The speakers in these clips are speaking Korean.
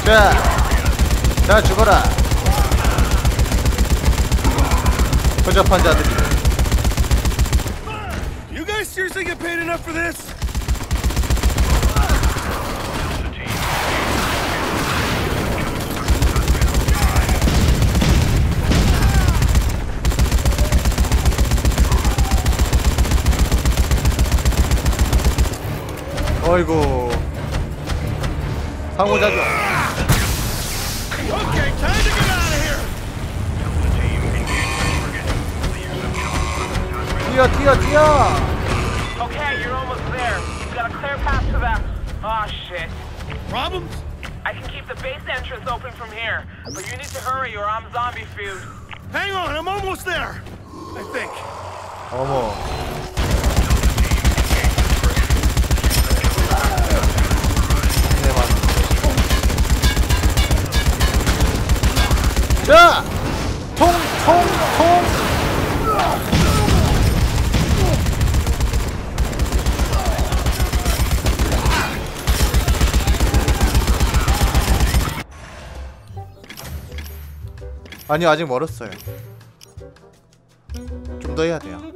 자 죽어라. 허접한 자들이. You guys seriously get paid enough for this? 어이구 상호작용. Okay, time to get out of here. 뛰어. Okay, you're almost there. You got a clear path to that. Oh shit. Problems? I can keep the base entrance open from here, but you need to hurry or I'm zombie food. Hang on, I'm almost there. I think. 어머. 자! 통! 아니요, 아직 멀었어요. 좀 더 해야 돼요.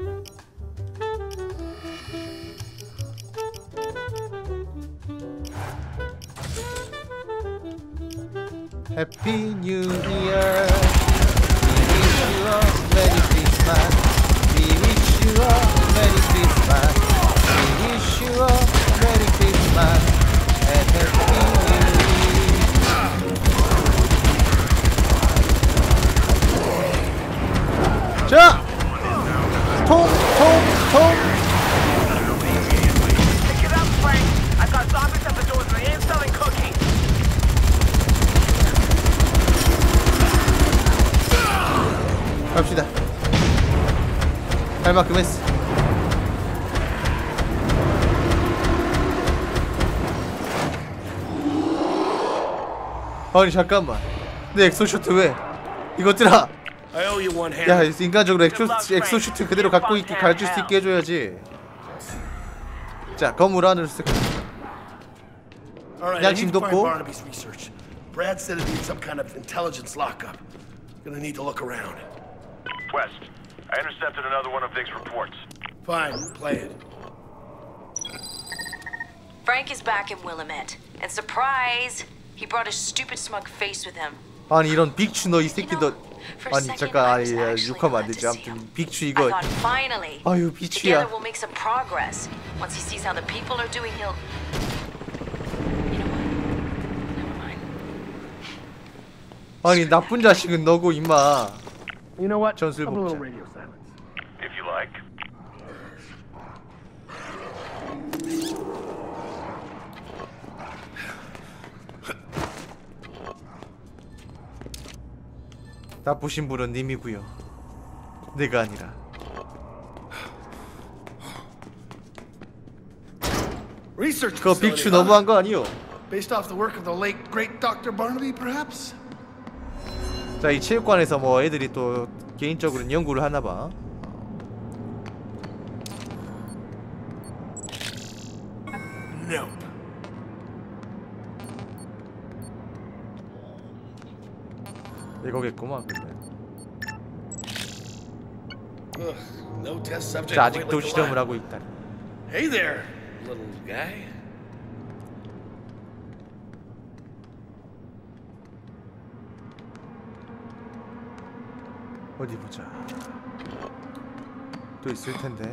Happy New Year. We wish you a Merry Christmas. We wish you a Merry Christmas. We wish you a Merry Christmas and Happy New Year. 자, 통. Pick it up, Frank. I got zombies at the doors and they ain't selling cookies. 갑시다. 할 만큼 했어. 아니 잠깐만. 내 엑소슈트 왜? 이것들아. I owe you one hand. 야 인간적으로 엑소슈트 그대로 갖고 있게 가질 수 있게 해줘야지. 자 건물 안으로 쓱. All right, I need to find Barnaby's research. Brad said it needs some kind of intelligence lockup. Gonna need to look around. West, I intercepted another one of Vic's reports. Fine, play it. Frank is back in Willamette. And surprise! He brought his stupid smug face with him. 아니 이런 빅추 너 이 새끼 너 아니 잠깐 아니 욕하면 안 되지. 아무튼 빅추 이거 아유 빅추야. Together we'll make some progress. Once he sees how the people are doing, he'll. You know what? Never mind. 아니 나쁜 자식은 너고 임마. You know what? 전술 Have a little 복자. radio silence. If you like. 나쁘신 분은 님이고요. 내가 아니라. Research 그거 빅추 너무한 거 아니요? Based off the work of the late great Dr. Barnaby, perhaps? 자, 이 체육관에서 뭐 애들이 또 개인적으로 연구를 하나 봐. Nope. 이거겠구만 근데. No test subject. 자, 아직도 실험을 하고 있다. Hey there, little guy. 어디 보자. 또 있을 텐데.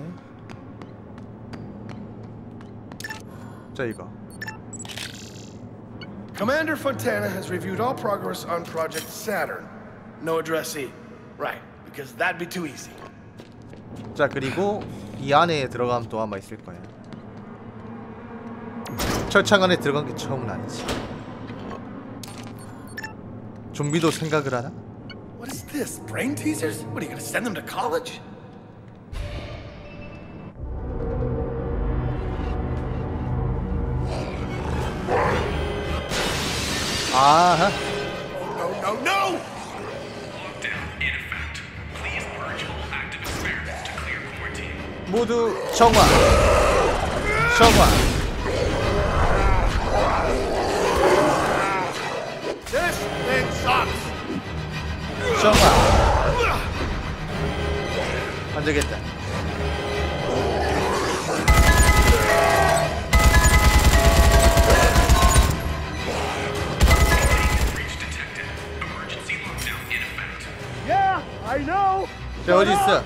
자, 이거. Commander Fontana has reviewed all progress on Project Saturn. No addressee. Right, because that'd be too easy. 자, 그리고 이 안에 들어가면 또 아마 있을 거야. 철창 안에 들어간 게 처음은 아니지. 좀비도 생각을 하나? What is this? Brain teasers? What are you gonna send them to college? 아하. No, no, no! 모두 정화. 정화. 정아. 안 되겠다. Yeah, I know. 쟤 어디 있어?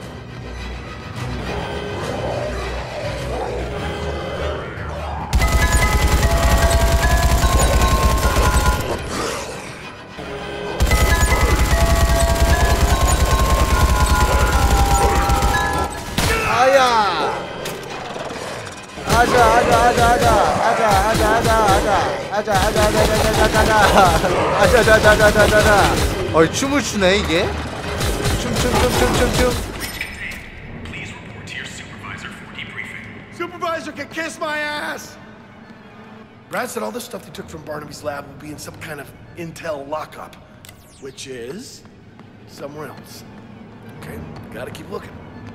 아자자자자자자. 어이 춤을 추네 이게. 춤춤춤춤춤춤. Supervisor can kiss my ass. Brad said all the stuff they took from Barnaby's lab will be in some kind of intel lockup, which is somewhere else. Okay, gotta keep looking.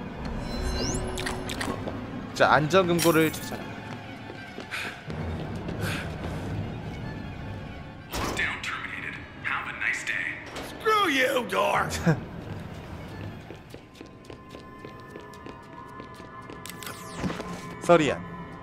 자, 안전금고를 찾아라. Down terminated. Have a nice day. Screw you, door. 서리안.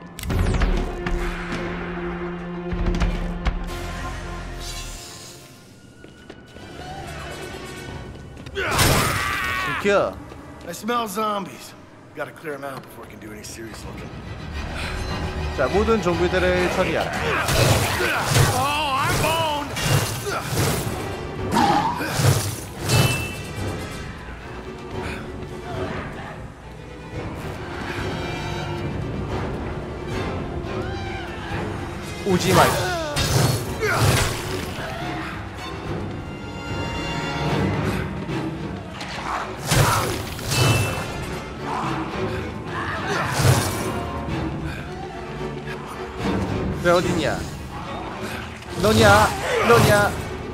비켜. I smell zombies. Gotta clear them out before we can do any serious looking. 자, 모든 좀비들을 처리하라. Oh, I'm boned. 오지 말고. 왜 어딨냐? 너냐? 너냐?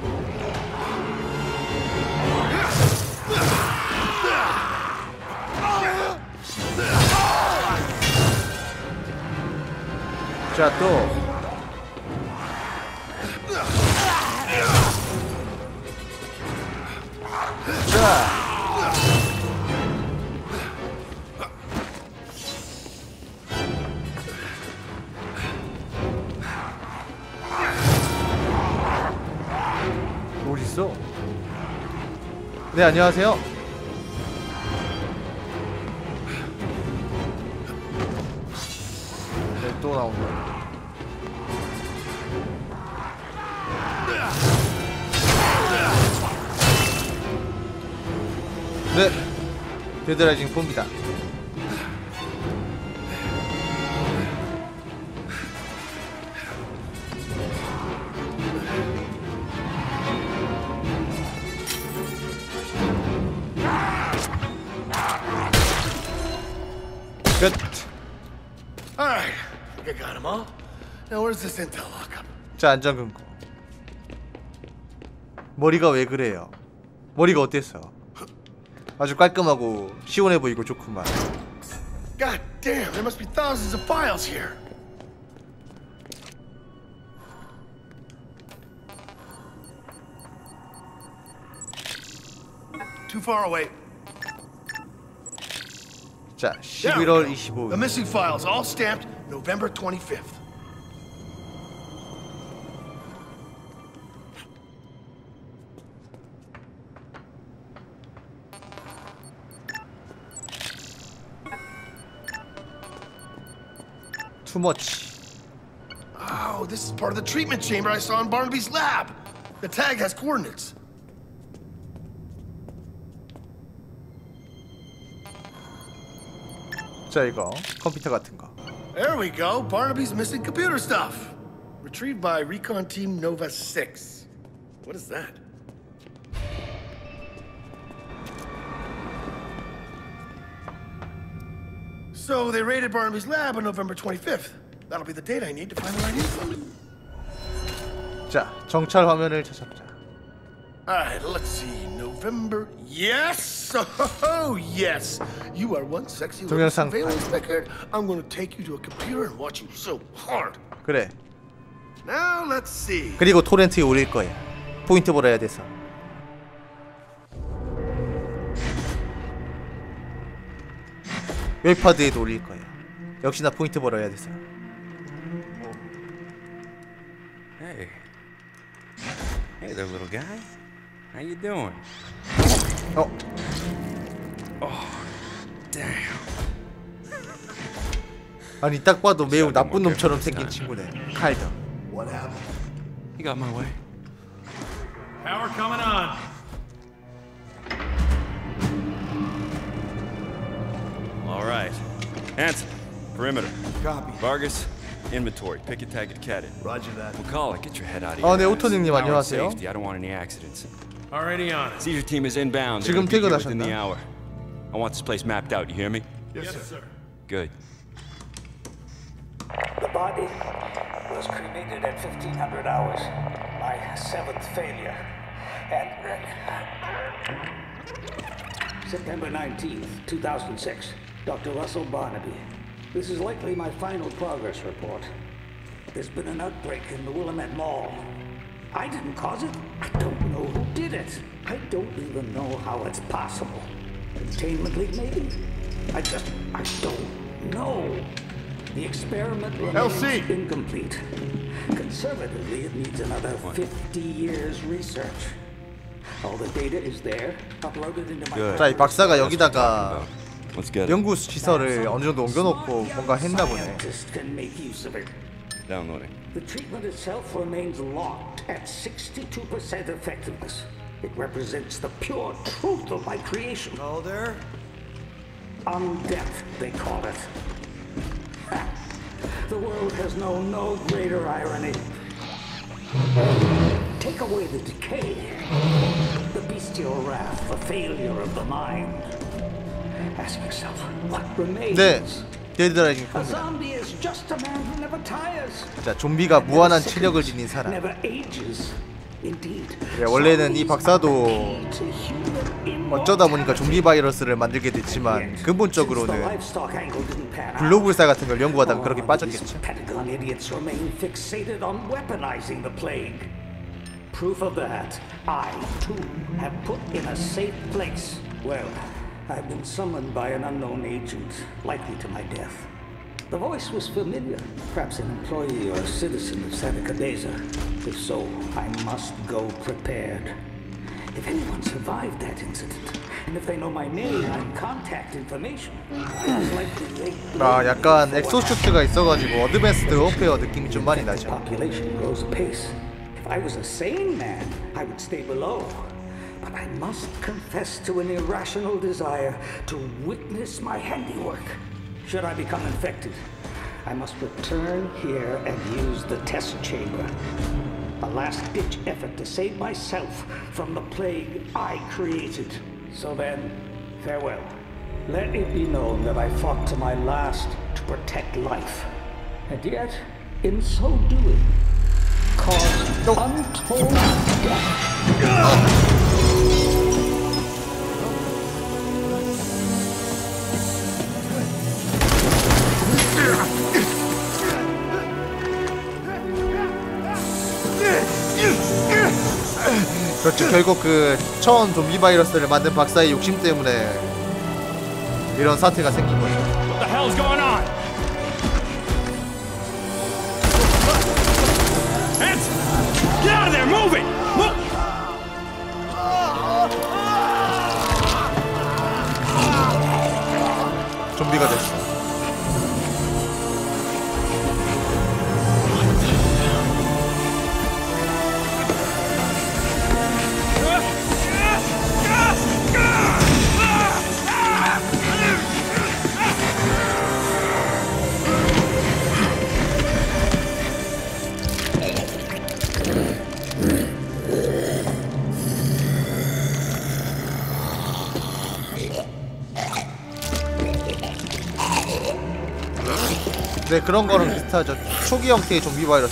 자, 또. 자. 어딨어? 네, 안녕하세요. 네, 또 나온다. 네, 데드라이징 봅니다. 끝. Alright, I think I got them all. Now where's this intel lockup? 자, 안전금고. 머리가 왜 그래요? 머리가 어땠어? 아주 깔끔하고 시원해 보이고 좋구만. God damn, there must be thousands of files here. Too far away. 자, There we 11월 go. 25일. The missing files all stamped November 25th. Too much. Oh, this is part of the treatment chamber I saw in Barnaby's lab. The tag has coordinates. 자, 이거 컴퓨터 같은 거. There we go. Barnaby's missing computer stuff. Retrieved by Recon Team Nova 6. What is that? So they raided Barnaby's lab on November 25th. That'll be the date I need to find the right info. 자, 정찰 화면을 찾아보자. Alright, let's see. November. Yes! Oh, yes! You are one sexy little 동영상 surveillance picker. I'm gonna take you to a computer and watch you so hard. 그래. Now let's see. 그리고 토렌트에 올릴 거야. 포인트 벌어야 돼서. 웹파드에도 올릴 거야. 역시나 포인트 벌어야 돼서. Hey. Hey there, little guy. How you doing? 어, Damn. 아니 딱 봐도 매우 나쁜 놈처럼 생긴 친구네. 칼더. You got my way. Power coming on. All right. Hanson, perimeter. Copy. Vargas, inventory. Pick a tag at Cadden. Roger that. McCulloch, get your head out of 아, here. 네, 오토닉님 Power and 안녕하세요. safety. I don't want any accidents. Already on it. Seizure team is inbound. They're 지금 gonna be here within 퇴근하셨나? the hour. I want this place mapped out. You hear me? Yes, sir. Good. The body was cremated at 1500 hours. My 7th failure. And September 19th, 2006. Dr. Russell Barnaby. This is likely my final progress report. There's been an outbreak in the Willamette Mall. I didn't cause it. I don't know who did it. I don't even know how it's possible. Containment leak, maybe? I don't know. The experiment remains incomplete. Conservatively, it needs another 50 years research. All the data is there, uploaded into my... Good. 자, 이 박사가 여기다가 Let's get it. 연구 시설을 어느 정도 옮겨놓고 뭔가 했나 보네. Scientists can make use of it. Downloading. The treatment itself remains locked at 62% effectiveness. It represents the pure truth of my creation. All there? Undeath, they call it. Ha. The world has known no greater irony. Take away the decay, the bestial wrath, the failure of the mind. Ask yourself, what remains? 네, 데드라이징 A 팝니다. zombie is just a man who never tires. 자, 좀비가 무한한 체력을 지닌 사람. Never ages. Indeed. 예, 원래는 이 박사도 어쩌다 보니까 좀비 바이러스를 만들게 됐지만 근본적으로는 글로불사 같은 걸 연구하다가 그렇게 빠졌겠죠. Pentagon idiots remain fixated on weaponizing the plague. Proof of that, I too have put in a safe place. Well, I've been summoned by an unknown agent, likely to my death. The voice was familiar, perhaps an employee or a citizen of Santa Cabeza. If so, I must go prepared. If anyone survived that incident, and if they know my name and contact information, it's likely they... 아, 약간 엑소슈트가 있어가지고 어드밴스드 워페어 느낌이 좀 많이 나죠. Population grows apace. If I was a sane man, I would stay below. But I must confess to an irrational desire to witness my handiwork. Should I become infected, I must return here and use the test chamber. A last-ditch effort to save myself from the plague I created. So then, farewell. Let it be known that I fought to my last to protect life. And yet, in so doing, caused untold death. 그렇죠. 결국 그 처음 좀비 바이러스를 만든 박사의 욕심 때문에 이런 사태가 생긴 거죠. What the hell's going on? Hanson! Get out of there! Move it! 좀비가 됐어. 네, 그런 거랑 비슷하죠. 초기 형태의 좀비 바이러스.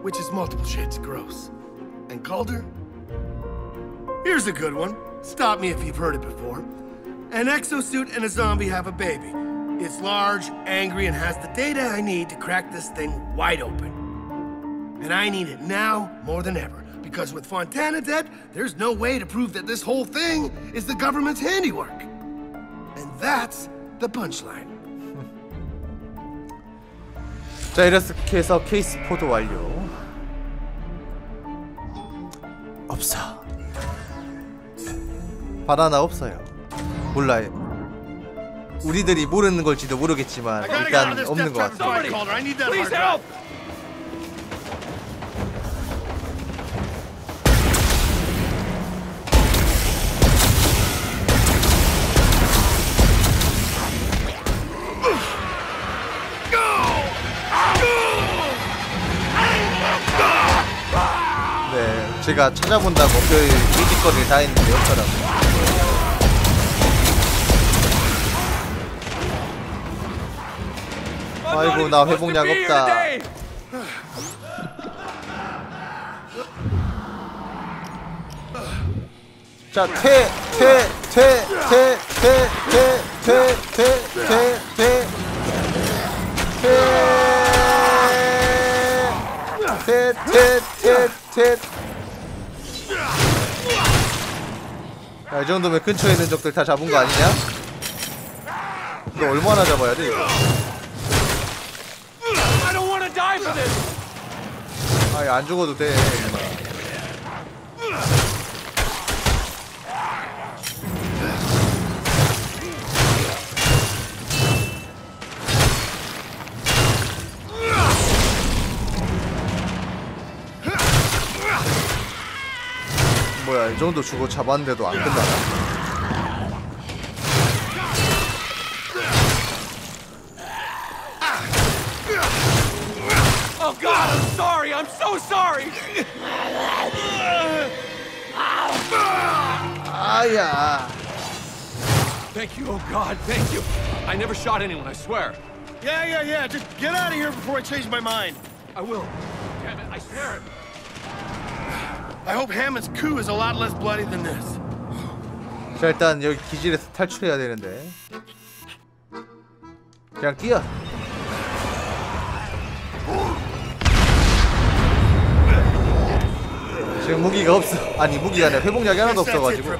which is multiple shades of gross. And Calder? Here's a good one. Stop me if you've heard it before. An exosuit and a zombie have a baby. It's large, angry, and has the data I need to crack this thing wide open. And I need it now more than ever. Because with Fontana dead, there's no way to prove that this whole thing is the government's handiwork. And that's the punchline. 자, 이렇게 해서 케이스 포도 완료. 없어. 바나나 없어요. 몰라요. 우리들이 모르는 걸지도 모르겠지만 일단 없는 것 같아. Please help! 네, 제가 찾아본다고 별 일짓거리를 다 했는데 없더라고요. 아이고, 나 회복약 없다. 자, 야, 이 정도면 근처에 있는 적들 다 잡은 거 아니냐? 이거 얼마나 잡아야 돼, 이거? 아니, 안 죽어도 돼. 뭐야, 이 정도 주고 잡았는데도 안 끝나나? Oh God, I'm sorry. I'm so sorry. 아야. Thank you, oh God, thank you. I never shot anyone, I swear. Yeah. Just get out of here before I change my mind. I will. Damn it, I swear it. I hope Hammond's coup is a lot less bloody than this. 자, 일단 여기 기질에서 탈출해야 되는데 그냥 뛰어. 지금 무기가 없어. 아니, 무기가 아니라 회복약이 하나도 없어가지고.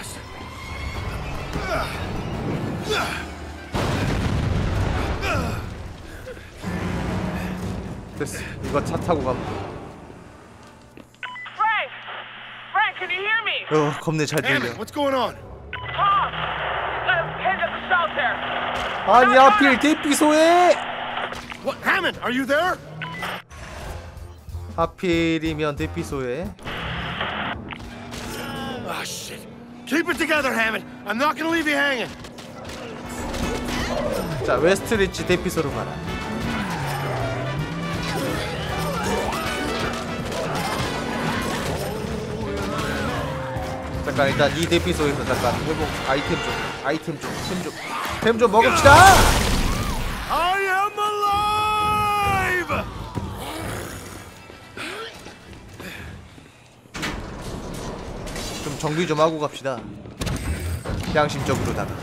됐어. 이거 차 타고 가면. Frank, can you hear me? 겁내 잘 들려. Hammond, what's going on? Tom, head to the south there. 아니, 하필 대피소에. What, Hammond? Are you there? 하필이면 대피소에. Ah, shit. Keep it together, Hammond. I'm not gonna leave you hanging. 자, 웨스트리치 대피소로 가라. 잠깐, 일단 이 대피소에서 잠깐 회복 아이템 좀 먹읍시다. I am alive! 좀 정비 좀 하고 갑시다. 양심적으로다가.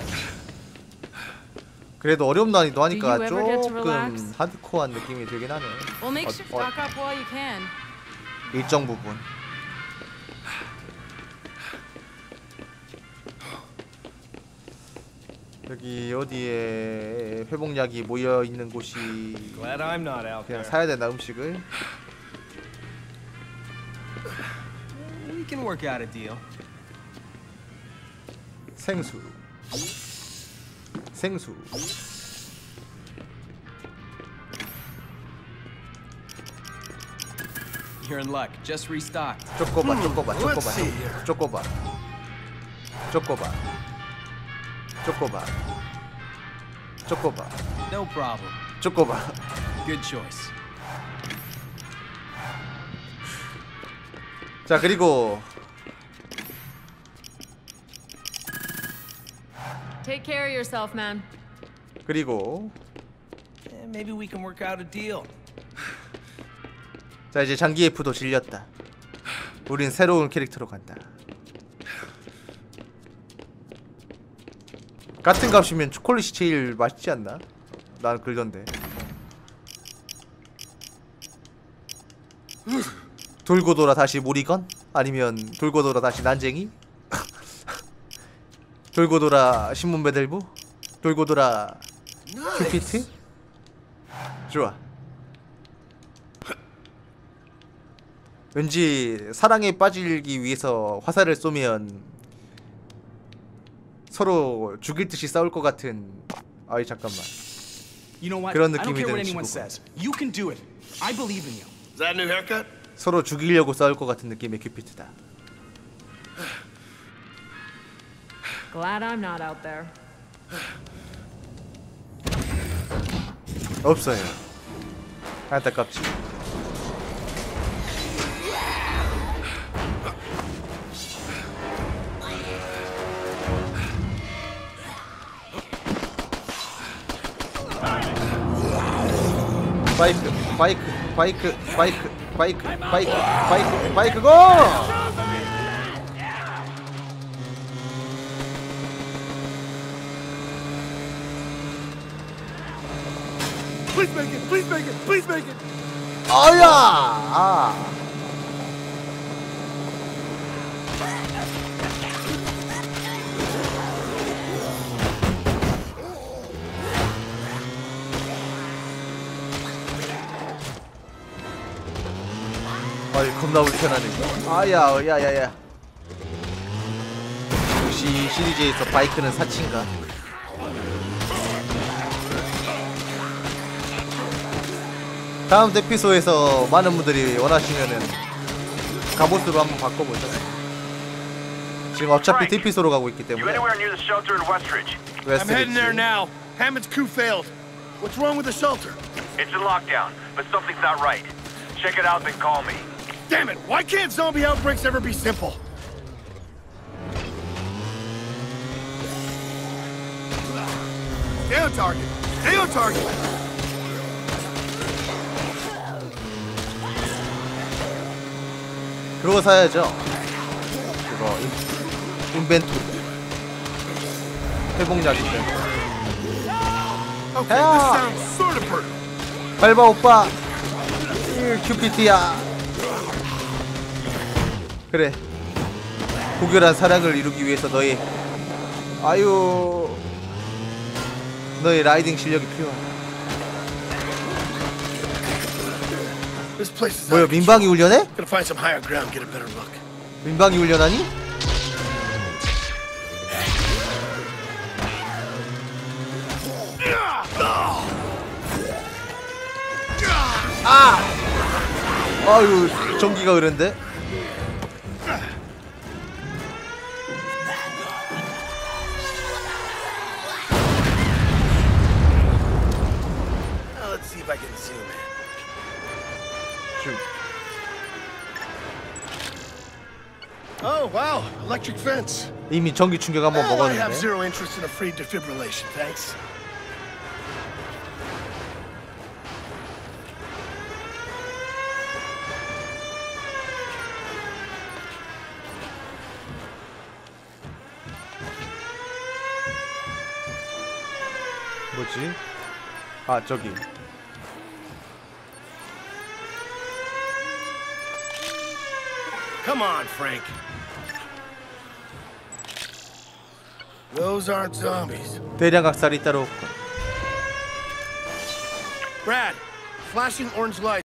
그래도 어려운 난이도 하니까 조금 하드코어한 느낌이 들긴 하네. 일정 부분. 여기 어디에 회복약이 모여 있는 곳이 그냥 사야 되나, 음식을? We can work out a deal. 생수. You're in luck. Just restocked. 쪼꼬바. No problem. 쪼꼬바. Good choice. 자, 그리고 Take care of yourself, man. 그리고 Maybe we can work out a deal. 자, 이제 장기예프도 질렸다. 우린 새로운 캐릭터로 간다. 같은 값이면 초콜릿이 제일 맛있지 않나? 난 그러던데. 돌고 돌아 다시 모리건? 아니면 돌고 돌아 다시 난쟁이? 돌고 돌아 신문 배달부? 돌고 돌아 큐피트? 좋아. 왠지 사랑에 빠지기 위해서 화살을 쏘면 서로 죽일 듯이 싸울 것 같은. 아이 잠깐만. 그런 느낌이 드는 친구. You can do it. I believe in you. Is that a new haircut? 서로 죽이려고 싸울 것 같은 느낌의 큐피트다. Glad I'm not out there. 없어요. 안타깝지. 바이크 고! Please make it! Please make it! Please make it! 아야! 아. 아이 겁나 불편하네. 아야, 야야야. 역시 시리즈에서 바이크는 사치인가? 다음 에피소드에서 많은 분들이 원하시면은 갑옷으로 한번 바꿔보죠. 지금 어차피 에피소드로 가고 있기 때문에. I'm heading there now. Hammond's coup failed. What's wrong with the shelter? It's in lockdown, but something's not right. Check it out, then call me. Damn it! Why can't zombie outbreaks ever be simple? Stay on target. Stay on target. 그거 사야죠. 그거 인벤토리 회복약인데. Okay, this sounds sort of perfect. 밟아 오빠. 큐피트야. 그래. 고결한 사랑을 이루기 위해서 너의 라이딩 실력이 필요하다. 뭐야, 민방위 훈련해? 민방위 훈련하니? 아! 아유, 전기가 흐른데? Let's see if I can zoom in. Oh wow, electric fence. 이미 전기 충격 한번 I have 먹었는데. zero interest in a free defibrillation, thanks. 뭐지? 아, 저기. Come on, Frank. Those aren't zombies. 대량 학살이 따로 없군. Brad, flashing orange light.